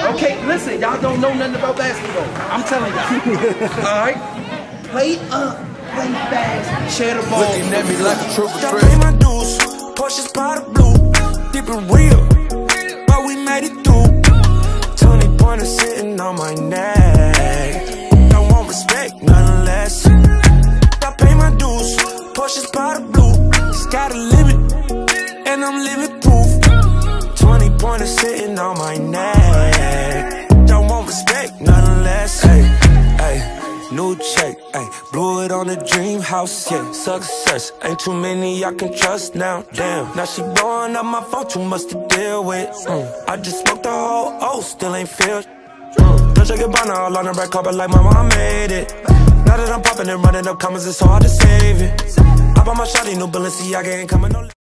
Okay, listen, y'all don't know nothing about basketball. I'm telling y'all. All right? Play up, play fast, share the ball. Looking at me like a triple I threat. pay my dues, Porsche's powder blue, deep and real, but we made it through. 20 pointers sitting on my neck. I want respect, nothing less. I pay my dues, Porsche's powder blue, it's got a limit, and I'm living proof. 20 pointers sitting on my neck. Don't want respect, nothing less. Hey, hey. New check, ayy, blew it on the dream house, yeah, success, ain't too many I can trust now, damn. Now she blowing up my phone, too much to deal with, I just smoked the whole O, still ain't feel, don't shake it by now, all on the red carpet like mama, I made it. Now that I'm popping and running up comments, it's so hard to save it. I bought my shawty, new Balenciaga ain't coming no